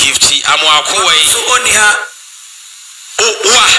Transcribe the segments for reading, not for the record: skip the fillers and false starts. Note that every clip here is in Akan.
Gifty Amwako so only her. Oh,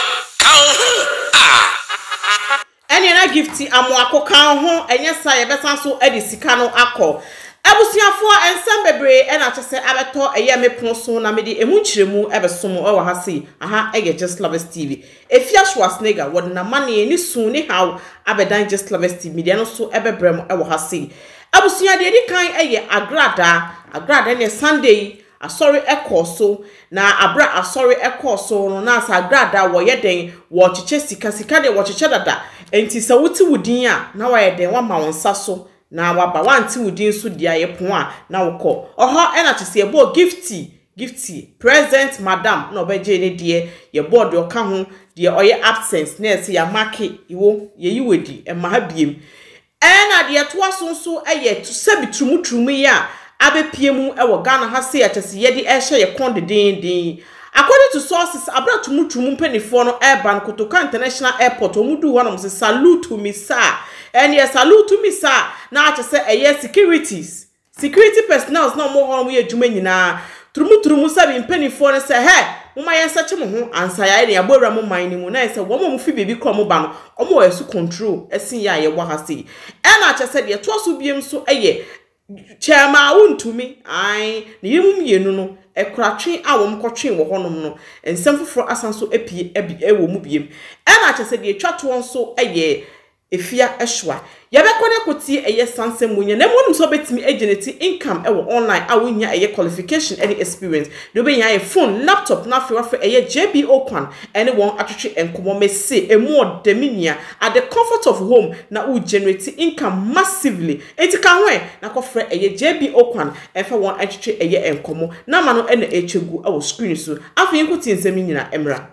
Any na Gifty Amwako kan ho enye sa ye besa so edi sika no akọ abusuafo ensem bebre e na kyese abeto eye mepon so na mede emu kyeremu ebesom o ha sei aha eye Just Lovers TV Afia Schwar wod na mane ni su ni haw abedan Just Lovers TV media no so ebebrem e ha sei abusua de di kan eye agrada ne Sunday asori ekoso na abra asori ekoso no na asa agrada wo yeden wo kyeche sika de wo kyeche dada enti sa wuti wudin a na wo yeden wa ma wonsa so na waba wanti wudin so dia yepon a na wokọ oho e na kyese ebo gifty present madam na obeje ne die ye board yo ka ho die oye absence na ese ya marke iwo ye yiwedi e ma ha biem e na die to asonso eye to sabi trumutrumu ya abepiemu ewo Ghana ha se yatese ye di ehye ye kon den according to sources abra trumutrumu mpanifo no airban Kotoka International Airport omudu honom se salute to me sir and yes salute to me sir na atese eye security personnel na mo honom ye adwuma nyina trumutrumu sabi mpanifo no se he moma yensache mo ho ansa ya ne abowra mo man ni mu na ese wo mo fi bebi kro mo ba no omo esu control esin ya ye wa ha se e na atese de to so biem so eye chema untumi ai ne yemu mienu no ekratwe awom kotwe wo honom no ensem foforo asanso epie ewo mu biem e na atese de twato nso eye Afia Schwar yabekone kotie eye sansem munya na monum so betimi agency income ewo online awunya eye qualification any experience do be nya phone laptop na fe eye JBO kwan ene won atwetwe enkomo mese emu odeminia at the comfort of home na u generate income massively etika hwe na kofre eye JBO kwan efa won atwetwe eye enkomo na ma no ene echegu ewo screen so afi nkotie nsem nyina emra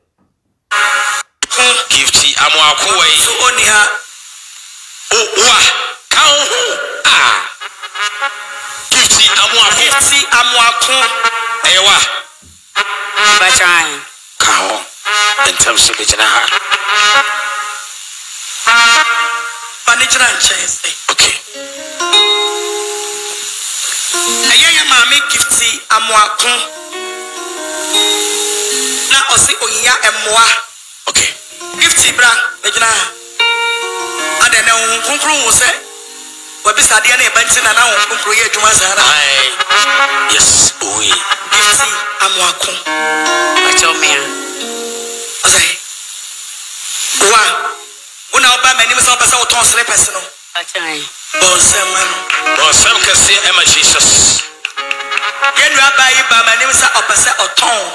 Gifty Amwako so only her. Gifty Amwako ewa bachan kao entam se bejina ha panijira nchese okay ayaya mami Gifty Amwako na osi oyiya emwa okay Gifty bra bejina ade na kunkuru wo se wabisa de na ebanti na na kunkuru ye adwuma sara yes boy Gifty Amwako acho me ozai wa una oba mani so oba se oton sere pese no achai bonsem kase ema Jesus yenu abai ba mani so oba se oton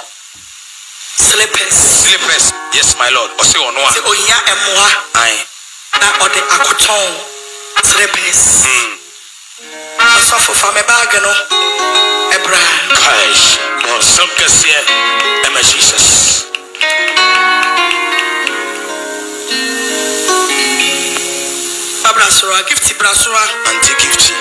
slippers yes my lord o se ono a se onya emoa ai na ode akoton slippers so for fame bag no ebra kaish no some kase ema Jesus abrasura Gifty brasura anti Gifty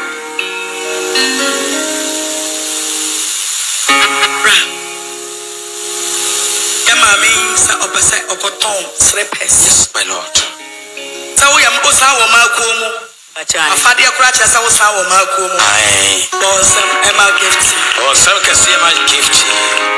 sa opese okoton slippers yes my lord sa wo yam osa wo makuo mu afade akura cha sa wo sa wo makuo mu ai bonsam ema Gifty bonsam kasi ema Gifty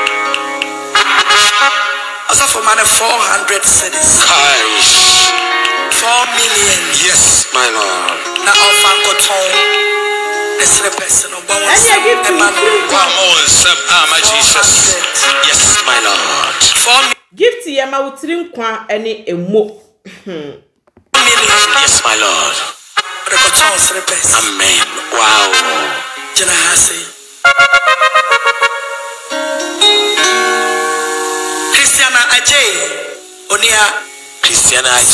asa for man 400 cedis aish 4 million yes my lord na ofan koton the slippers no bon ema bonsam ama Jesus yes my lord 4 Gifty yema wutiri nkwa ene emo yes my lord amen wow jana hase Christiana Aje onia Christiana Aje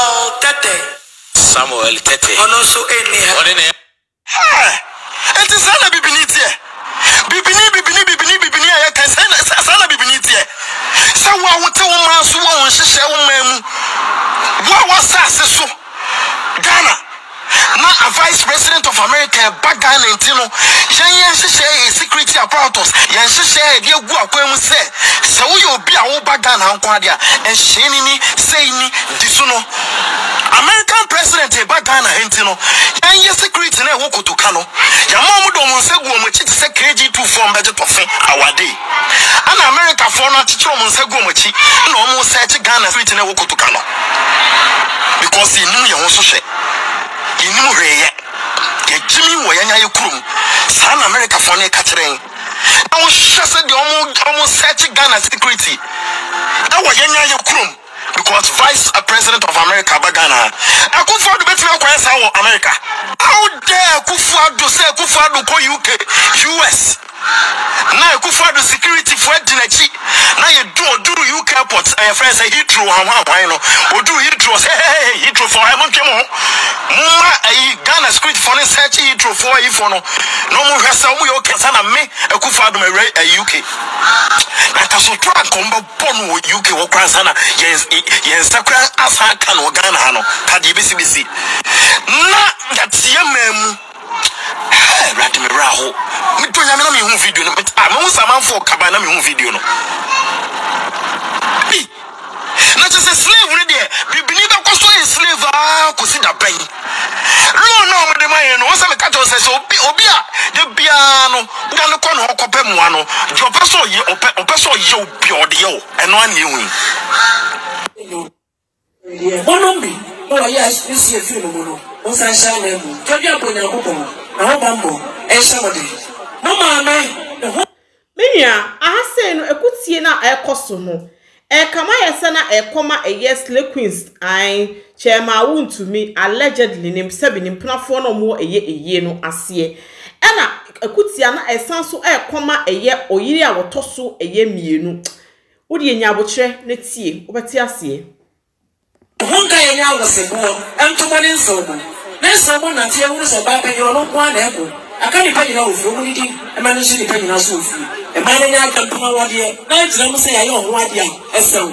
Samuel Tete ono so ene onene ha enti sana bibini ya kan sana bibini tie sa wa wote wo ma so wo hyehyɛ wo mamu wa sase so Ghana na a vice president of America back Ghana ntino yen hyehyɛ security apparatus yen hyehyɛ de gu akwan mu se wo ye obi a wo back Ghana nko ade a enhyɛ ni sei ni disu no American president eba Ghana hentino anye security na wo kotokano ya mamu do mo nsegu o machi se KG2 form budget tofe awade ana America for na chicho mo nsegu o machi na o mo search Ghana security na wo kotokano because he knew your so she he knew reye ye jimi wo yanya ye kurum san America for na ka kire na wo hwese de o mo search Ghana security na wo yanya ye kurum because vice president of America Bagana Akufo-Addo betime kwesa wo America how dare Akufo-Addo say Akufo-Addo ko UK US na Akufo-Addo security for dinachi na ye do UK airport and friends say Heathrow no odu Heathrow say hey Heathrow for am twemo mma Ghana security for search Heathrow for if no mo hwese mo yo kesa na me Akufo-Addo me UK na kaso try komba ponu UK wo kwansa na yen sakra asa kan wo Ghana ha no ka di bisi na yatie memu rati me raho me to nyame na me hu video no me samanfo kaba na me hu video no bi na just slave we there bibini ba ko so slave ko si da ban no me de man no wo say me ka to say obi a de bia no ga no ko no ko pe mu ano jo person ye opeso ye obi ode ye eno an ye hu Bonombi, no, yes, you see a few no, on Sunshine, Todia Bonaco, no bambo, and somebody. No, mamma, Minya, I say no, a good siena a costume. E kama yesana e koma e yes le queens I chairman wound to me allegedly name 7 in platform no more a ye no asie. Ena ekutiana e sanso e koma e ye oyiri a wotoso e ye mienu. Wodi enya abotre na tie obeti asie. Honka yenya wasebo entomani nsobo. Na nsobo na tie wuru so ba pe yo no kwa na eko. Aka ni panyina ofu mu didi e ma no shi ni panyina so ofu. E ma nya aka ntoma wade na jira mu se ya ye ho wade a esaw.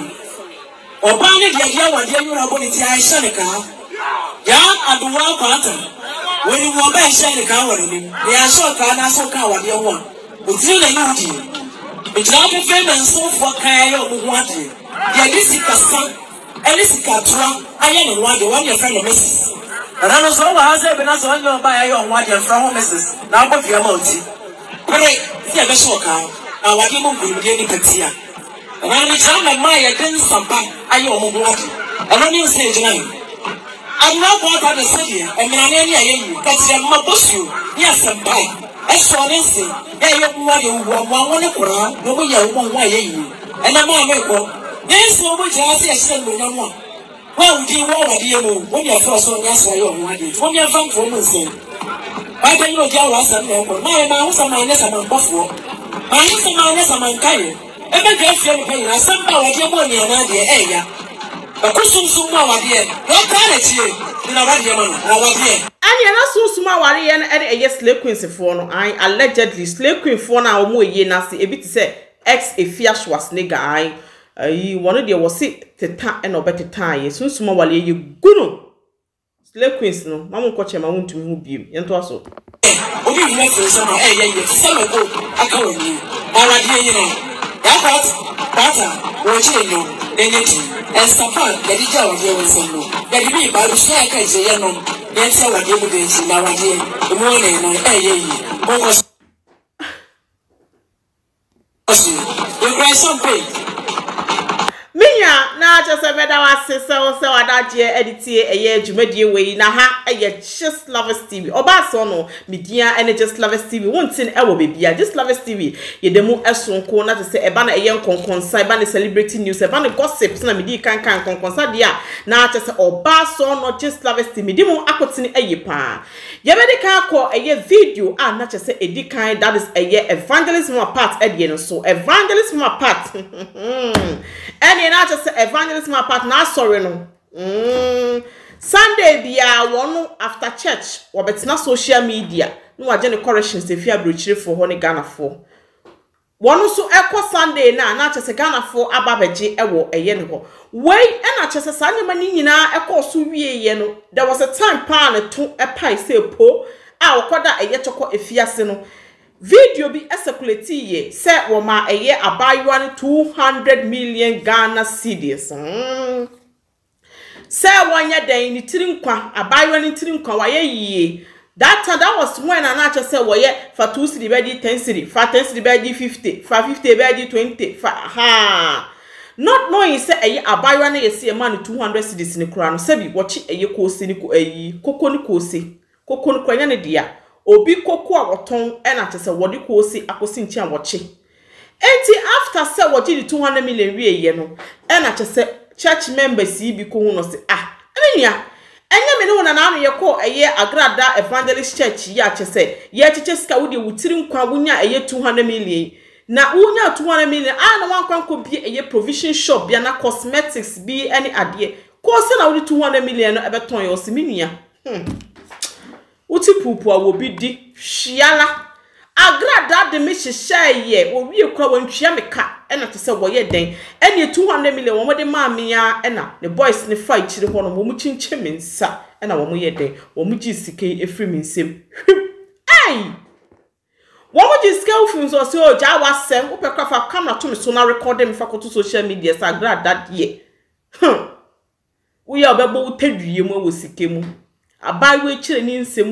Oba ni dia dia wade yura bo ni ti a hye ne ka. Ya aduwa kwata. Woni wo ba hye ne ka wore ni. Ya so ka na so ka wade ho. Otiri na yudi. E jira ko fe na so fo kan ya obu ho ade. Ya disi kasa Elisika tua aye ne wade one your friend Mrs. Rano so wa hase be na so onyo ba aye on wade friend Mrs. Na go fia mouti. Pere si be so ka awade mo ngurumde ni patia. Rano chama ma ye den samba aye o mo wade. Ono ni se jina ni. Amna ko ta de se e mena ne ni aye yi. Ka ti ma bosu ni asamba. E so ne se e ye mo wade wo mo ne kura no mo ye wo mo aye yi. E na ma me ko yes, so much as I said, no more. Well, do you want a dear moon? When you're first on yes, I own one. When you're from say, I don't know how I said, my mouse and my nest among Buffalo. My nest and my nest among Kayo. Every day, I somehow I get money and idea, eh? A question so more, dear. What kind of you? In a radio, and you're not so small, and a yes, slave queen for no. I allegedly slave queen for now, more ye nasty, a bit to say, ex Afia Schwar nigga, I. One of the was it the time and better time. So small while you good. Slave queens no, Mamma coach him. I want to move you. And also, okay, you make some some go. I call you. Already, you know. That what? Watch you. Energy and support. That is our dear with some. That you mean by the share can say, you know. Then say what you do is now again. The morning, you cry some pain. Minya na just a better was so that year editie a year jumedi way na ha a just lovers TV oba so no media and just lovers TV won't sin ewo baby just lovers TV ye demu esonko na to say e ba na eye nkonkonsa e ba na celebrity news e ba na gossip na medi kan konkonsa dia na just oba so no just lovers TV demu akotini eye pa ye be de kan ko eye video na just say edi kan that is eye evangelism part e de no so evangelism part and na just evangelism part na sorry no Sunday bia wonu after church wo betina social media no waje ne corrections e fia brochire for ho ne Ghana for wonu so ekọ Sunday na just Ghana for ababeje ewo eye ne ho wei e na just sanye mani nyina ekọ so wieye no there was a time pa na to epai se po a okoda eye choko efiase no video bi circulate ye say wo ma eye abaywa 200 million Ghana cedis say one ya den ni tirinkwa abayo ni tirinkwa waye yiye. That was when Anacha said, well, yeah, for 2 cedi bedi 10 cedi, for 10 cedi bedi 50, for 50 bedi 20, for ha. Not knowing say a buyer na see a man 200 cedis in the crown, sebi watch a ye kosi ni koko ni kosi, koko ni kwanya ne dia, obi koko a waton ena say wodi kosi akosi nchi an watch. Enti after say watch the 200 million we ye no, ena say church members yi bi ko hu no say enya enye me no na na ye ko eye agrada evangelist church ya chese ye chiche ska wudi wutiri nkwa wunya eye 200 million na wunya 200 million na wankwan ko bi eye provision shop bia na cosmetics bi any ade ko se na wudi 200 million no ebeton ye osiminua uti pupu a wo bi di hwiala agrada de me hyehyɛ ye wo wie kura wantwia meka ena te se wo ye den ene 200 million wo mo de maame ya ena the boys ne fight chire ho no wo mu chinche mensa ena wo mo ye den wo mu gi sike efri mensem ai wo mo gi sike ofun so se o ja wasem wo pekra fa camera to me so na record me fa ko to social media sa agrada de wo ye obebo wo tadwie mu wo sike mu abai we chire ni nsem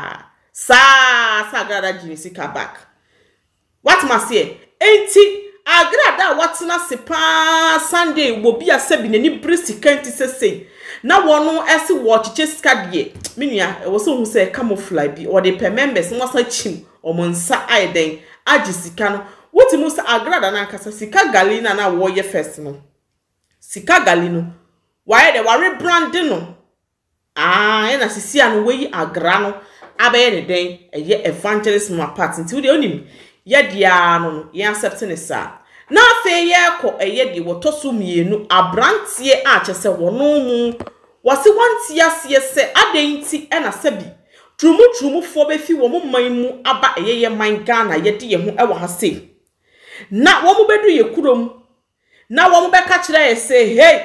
sa agrada jinisika back. What must say? Enti agrada watina sepa Sunday will be a sebi ni brisika enti say. Na wono esi watch cheska die. Minia e wo so hu say camouflage bi or the per members no sa chim o monsa aiden agisika no. What mu sa agrada na kasa sika galina na wo ye first no. Sika galino. Why the worry branding no. Ena sisi anu we agra no. Abaye ne den eye evangelist ma part nti we onim ye dia no ye accept ne sa na afa ye ko eye di wotoso mienu abrantie a chese wono mu wose wanti ase se adanti ena sabi trumu fo be fi wo man mu aba eye ye man Ghana ye de ye ho e wo ha se na wo mu bedu ye kurom na wo mu be ka kire ye se hey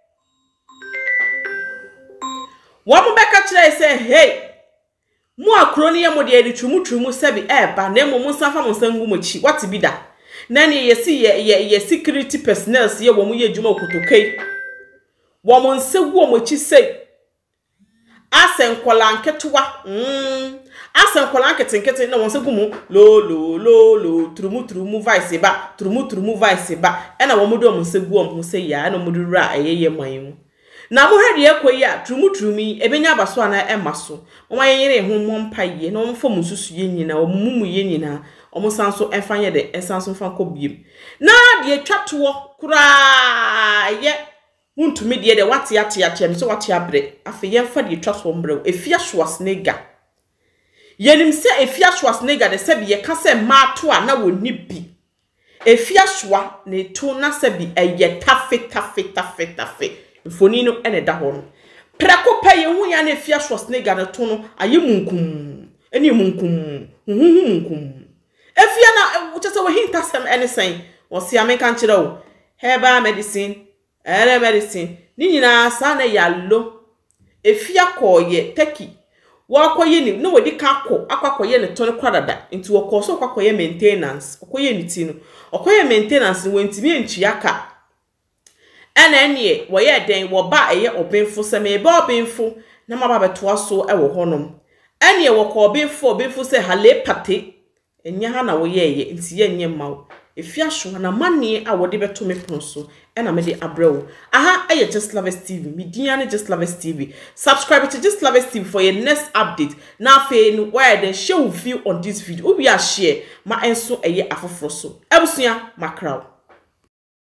wo mu be ka kire ye se hey mu akroni ye mo de edi trumu sebi eba na emo musafa monsangu mochi what bi da na ne ye security personnel ye wo mu ye djuma okotokai wo monsagu mochi sei asenkola nketwa asenkola nketenkete na wonsagu mu lo trumu vice ba trumu vice ba e na wo mu do monsagu mo sei ya na mo do ra ayeye man mu na mo hadi ekoyi a trumumi ebenya abaso ana emaso mo ayere ho mompaye na mo fom susu ye nyina o mumu ye nyina o mo sanso enfanye de ensanso fa kobiem na de twatowo kura ye huntumi de wate ate so wate abre afi ye mfa de twatowo mbre Afia Schwar yenim se Afia Schwar de sebi ye ka se ma to a na woni bi Afia Schwar ne to na sebi eye tafe Foni no ene da ho no preko pa ye hu ya na Afia Schwar na to no aye munkum eni munkum Afia na uchese we hinta sem ene sen wo se ameka nchire wo herbal medicine ni nyina sa na yallo Afia koye teki wo koye ni no wodi ka akwakoye ne to no kwadada nti wo ko so akwakoye maintenance okoye ni ti no okoye maintenance wentimi enchiaka ena enie wo ye den wo ba eye Obengful se me ba Obengful na ma ba beto so e wo honom enie wo ko Obengful se hale pate enya ha na wo ye nti ye nye mawo Afia Schwar na mane a wo de beto me pon so ena me de abrewo aha eye Just Lovers TV me dia ne Just Lovers TV subscribe to Just Lovers TV for your next update na fe no where the show view on this video we are share ma enso eye afoforo so ebusua makraw